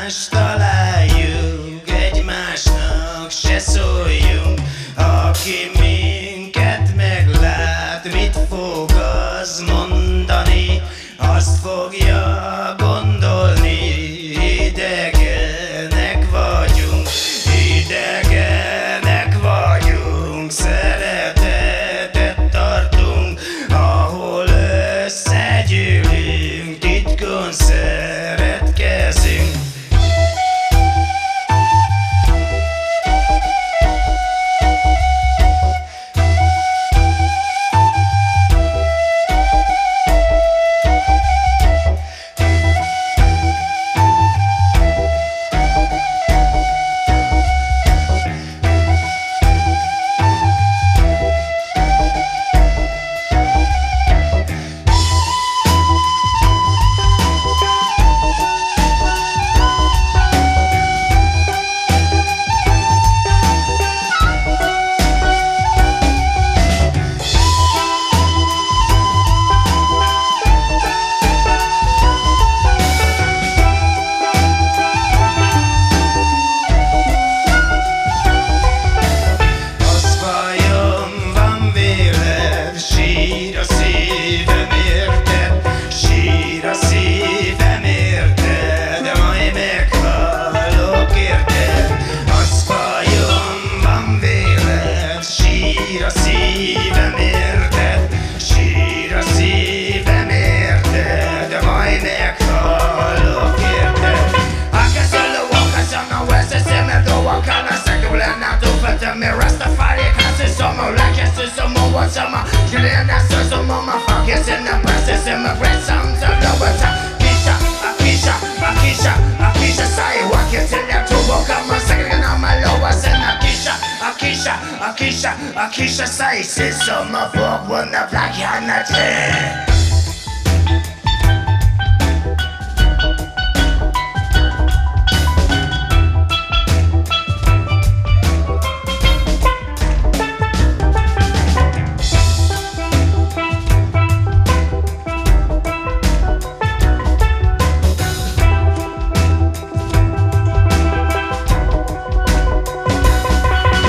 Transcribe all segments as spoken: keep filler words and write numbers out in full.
egymást találjuk, egymásnak se szóljunk. Aki minket meglát, mit fog az mondani? Azt fogja gondolni, idegenek vagyunk, idegenek vagyunk, szeretetet tartunk, ahol összegyűlünk, titkon szeretkezünk. Summer, you didn't ask us some mama focus in the process, immigrant sounds of the winter. Keisha, Keisha, Keisha, Keisha, say walk it till you to walk on my second on my lowest and Keisha, Keisha, Keisha, Keisha, say she's some of folk when the black energy.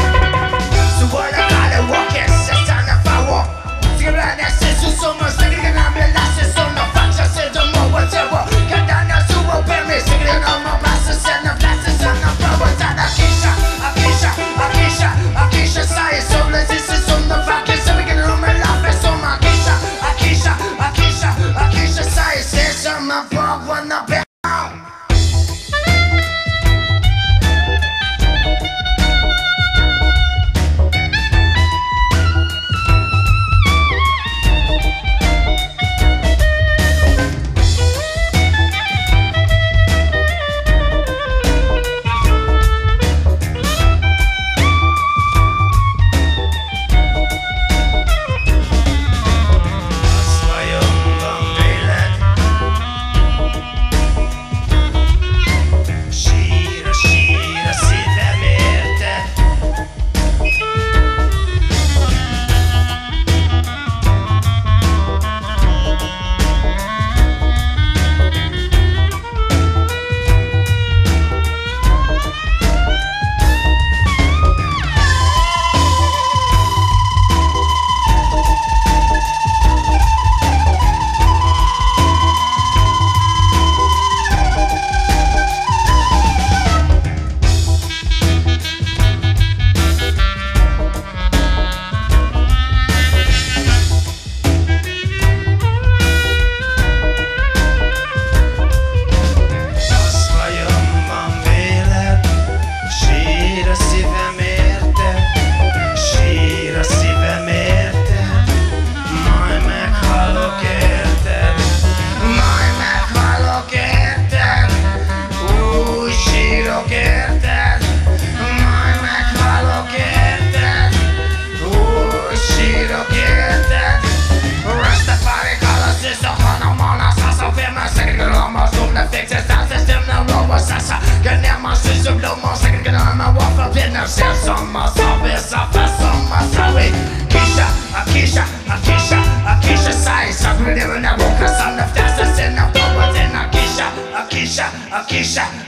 So much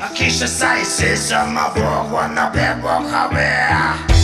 a kiss a size, some of walk one up and walk away.